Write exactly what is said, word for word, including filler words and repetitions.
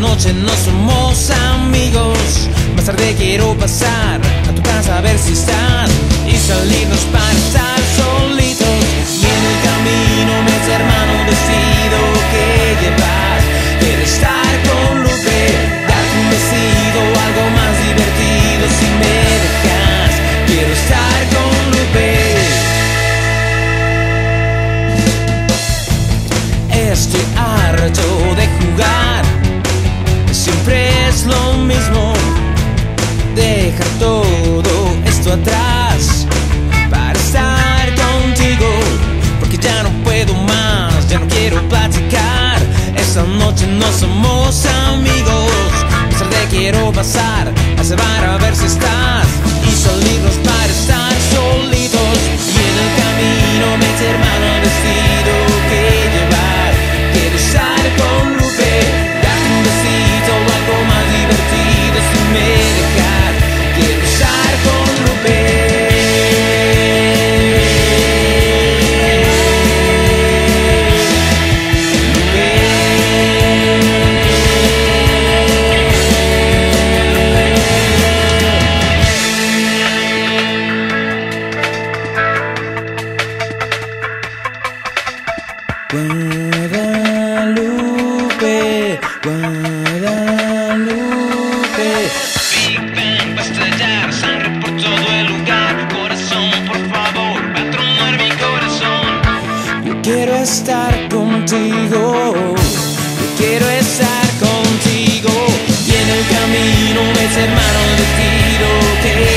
noche no somos amigos. Más tarde quiero pasar a tu casa a ver si estás y salirnos para estar solitos. Y en el camino me hace hermano un vestido que llevas. Quiero estar con Lupe, darte un besito, algo más divertido si me dejas. Quiero estar con Lupe. Estoy harto de jugar, siempre es lo mismo. Dejar todo esto atrás para estar contigo, porque ya no puedo más, ya no quiero platicar. Esta noche no somos amigos. Más tarde quiero pasar a ese bar a ver si estás y salirnos para estar solitos. Y en el camino me echa hermano el vestido que llevar. Quiero estar con Lupe, darte un besito o algo más divertido si me dejas. Quiero estar con Lupe. Guadalupe, Guadalupe. Big Bang va a estallar, sangre por todo el lugar. Corazón, por favor, va a tronar mi corazón. Yo quiero estar contigo, yo quiero estar contigo. Y en el camino ves hermano el vestido que